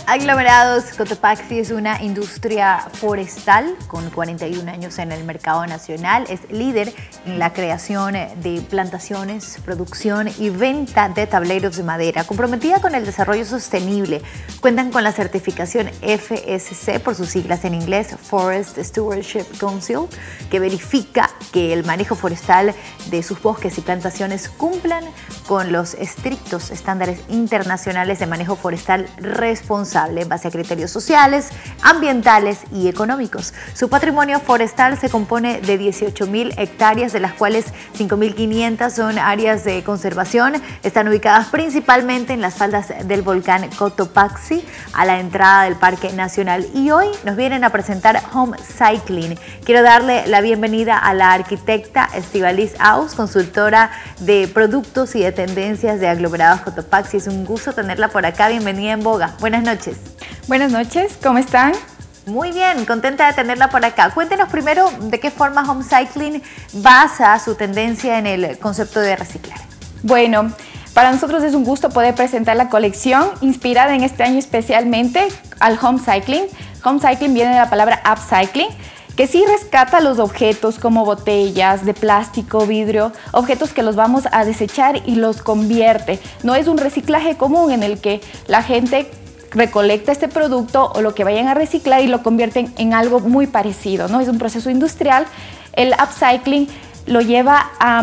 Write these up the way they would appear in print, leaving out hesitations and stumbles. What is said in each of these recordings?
Aglomerados Cotopaxi es una industria forestal con 41 años en el mercado nacional. Es líder en la creación de plantaciones, producción y venta de tableros de madera. Comprometida con el desarrollo sostenible, cuentan con la certificación FSC, por sus siglas en inglés, Forest Stewardship Council, que verifica que el manejo forestal de sus bosques y plantaciones cumplan con los estrictos estándares internacionales de manejo forestal responsable en base a criterios sociales, ambientales y económicos. Su patrimonio forestal se compone de 18.000 hectáreas, de las cuales 5.500 son áreas de conservación. Están ubicadas principalmente en las faldas del volcán Cotopaxi, a la entrada del Parque Nacional. Y hoy nos vienen a presentar Home Cycling. Quiero darle la bienvenida a la arquitecta Estíbaliz Aus, consultora de productos y de tendencias de Aglomerados Cotopaxi. Es un gusto tenerla por acá. Bienvenida en Boga. Buenas noches. Buenas noches, ¿cómo están? Muy bien, contenta de tenerla por acá. Cuéntenos primero de qué forma Home Cycling basa su tendencia en el concepto de reciclar. Bueno, para nosotros es un gusto poder presentar la colección inspirada en este año especialmente al Home Cycling. Home Cycling viene de la palabra upcycling, que sí rescata los objetos como botellas de plástico, vidrio, objetos que los vamos a desechar y los convierte. No es un reciclaje común en el que la gente recolecta este producto o lo que vayan a reciclar y lo convierten en algo muy parecido, ¿no? Es un proceso industrial. El upcycling lo lleva a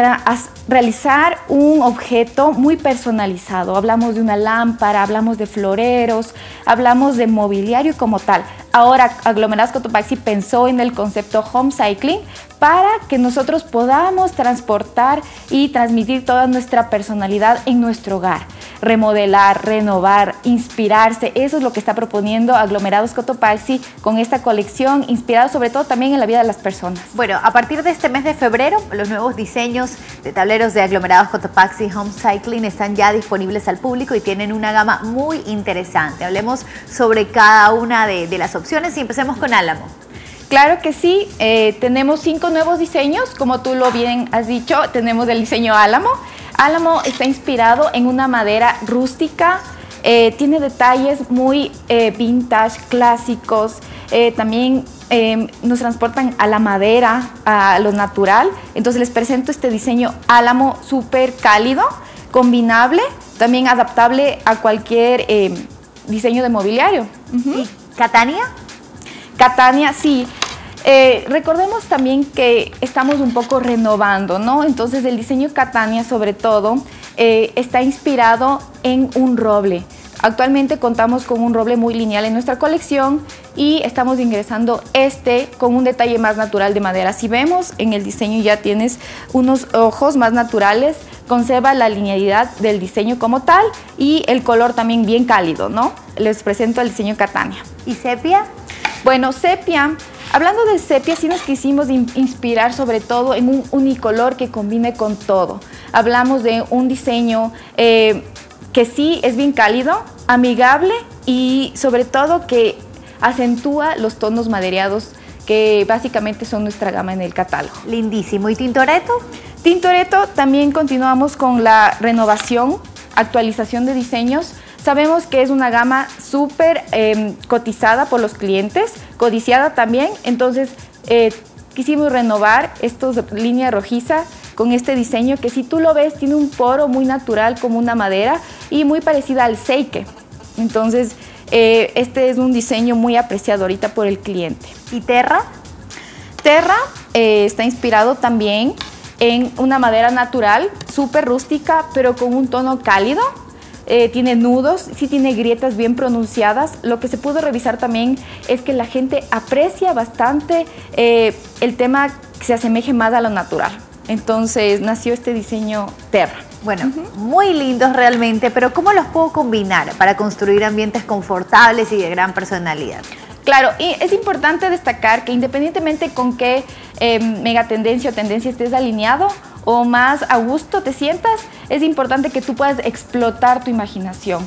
realizar un objeto muy personalizado. Hablamos de una lámpara, hablamos de floreros, hablamos de mobiliario como tal. Ahora Aglomerados Cotopaxi pensó en el concepto Home Cycling para que nosotros podamos transportar y transmitir toda nuestra personalidad en nuestro hogar. Remodelar, renovar, inspirarse, eso es lo que está proponiendo Aglomerados Cotopaxi con esta colección, inspirada sobre todo también en la vida de las personas. Bueno, a partir de este mes de febrero, los nuevos diseños de tableros de Aglomerados Cotopaxi Home Cycling están ya disponibles al público y tienen una gama muy interesante. Hablemos sobre cada una de las opciones y empecemos con Álamo. Claro que sí, tenemos 5 nuevos diseños, como tú lo bien has dicho, tenemos el diseño Álamo. Álamo está inspirado en una madera rústica, tiene detalles muy vintage, clásicos, también nos transportan a la madera, a lo natural. Entonces les presento este diseño Álamo súper cálido, combinable, también adaptable a cualquier diseño de mobiliario. ¿Y Catania? Catania, sí. Recordemos también que estamos un poco renovando, ¿no? Entonces el diseño Catania sobre todo está inspirado en un roble. Actualmente contamos con un roble muy lineal en nuestra colección y estamos ingresando con un detalle más natural de madera. Si vemos en el diseño ya tienes unos ojos más naturales, conserva la linealidad del diseño como tal y el color también bien cálido, ¿no? Les presento el diseño Catania. ¿Y sepia? Bueno, sepia, hablando del sepia, sí nos quisimos inspirar sobre todo en un unicolor que combine con todo. Hablamos de un diseño que sí es bien cálido, amigable y sobre todo que acentúa los tonos madereados que básicamente son nuestra gama en el catálogo. Lindísimo. ¿Y Tintoretto? Tintoretto también continuamos con la renovación, actualización de diseños. Sabemos que es una gama súper cotizada por los clientes, codiciada también, entonces quisimos renovar esta línea rojiza con este diseño que si tú lo ves tiene un poro muy natural como una madera y muy parecida al seike. Entonces este es un diseño muy apreciado ahorita por el cliente. ¿Y Terra? Terra está inspirado también en una madera natural, súper rústica, pero con un tono cálido. Tiene nudos, sí tiene grietas bien pronunciadas. Lo que se pudo revisar también es que la gente aprecia bastante el tema que se asemeje más a lo natural. Entonces nació este diseño Terra. Bueno, muy lindos realmente, pero ¿cómo los puedo combinar para construir ambientes confortables y de gran personalidad? Claro, y es importante destacar que independientemente con qué megatendencia o tendencia estés alineado o más a gusto te sientas, es importante que tú puedas explotar tu imaginación.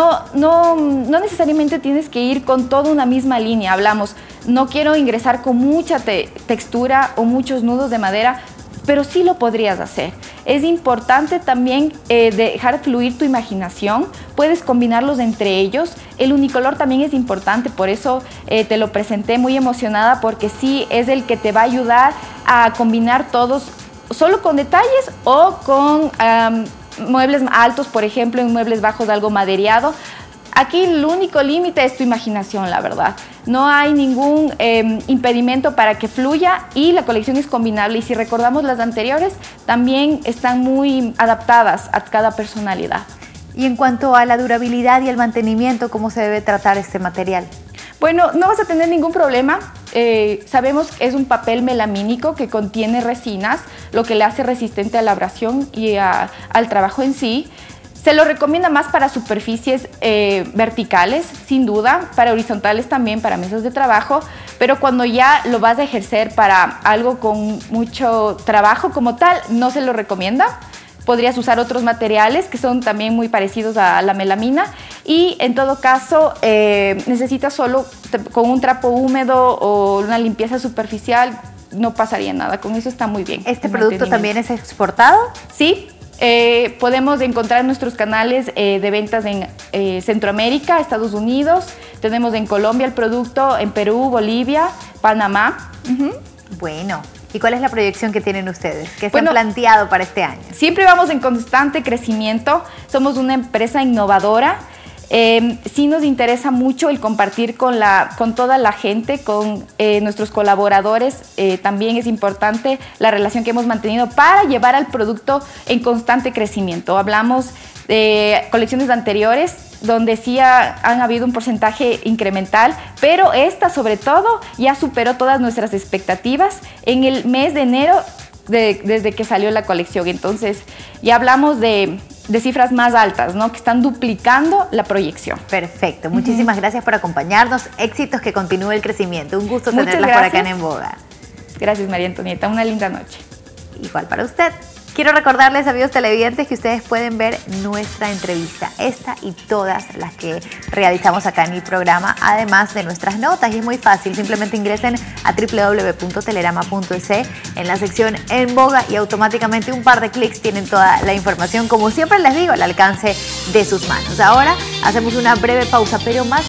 No necesariamente tienes que ir con toda una misma línea. Hablamos, no quiero ingresar con mucha textura o muchos nudos de madera. pero sí lo podrías hacer. Es importante también dejar fluir tu imaginación, puedes combinarlos entre ellos. El unicolor también es importante, por eso te lo presenté muy emocionada, porque sí es el que te va a ayudar a combinar todos, solo con detalles o con muebles altos, por ejemplo, en muebles bajos algo madereado. Aquí el único límite es tu imaginación, la verdad. No hay ningún impedimento para que fluya y la colección es combinable. Y si recordamos las anteriores, también están muy adaptadas a cada personalidad. Y en cuanto a la durabilidad y el mantenimiento, ¿cómo se debe tratar este material? Bueno, no vas a tener ningún problema. Sabemos que es un papel melamínico que contiene resinas, lo que le hace resistente a la abrasión y al trabajo en sí. Se lo recomienda más para superficies verticales, sin duda, para horizontales también, para mesas de trabajo, pero cuando ya lo vas a ejercer para algo con mucho trabajo como tal, no se lo recomienda. Podrías usar otros materiales que son también muy parecidos a la melamina y en todo caso necesitas solo con un trapo húmedo o una limpieza superficial, no pasaría nada, con eso está muy bien. ¿Este producto también es exportado? Sí. Podemos encontrar nuestros canales de ventas en Centroamérica, Estados Unidos, tenemos en Colombia el producto, en Perú, Bolivia, Panamá. Bueno, ¿y cuál es la proyección que tienen ustedes? ¿Qué se han planteado para este año? Siempre vamos en constante crecimiento, somos una empresa innovadora. Sí nos interesa mucho el compartir con toda la gente, con nuestros colaboradores. También es importante la relación que hemos mantenido para llevar al producto en constante crecimiento. Hablamos de colecciones anteriores donde sí han habido un porcentaje incremental, pero esta sobre todo ya superó todas nuestras expectativas en el mes de enero desde que salió la colección. Entonces ya hablamos de cifras más altas, ¿no? Que están duplicando la proyección. Perfecto. Muchísimas gracias por acompañarnos. Éxitos, que continúe el crecimiento. Un gusto tenerlas por acá en En Boga. Gracias, María Antonieta. Una linda noche. Igual para usted. Quiero recordarles, amigos televidentes, que ustedes pueden ver nuestra entrevista, esta y todas las que realizamos acá en el programa, además de nuestras notas. Y es muy fácil, simplemente ingresen a www.telerama.es en la sección En Boga y automáticamente un par de clics tienen toda la información, como siempre les digo, al alcance de sus manos. Ahora hacemos una breve pausa, pero más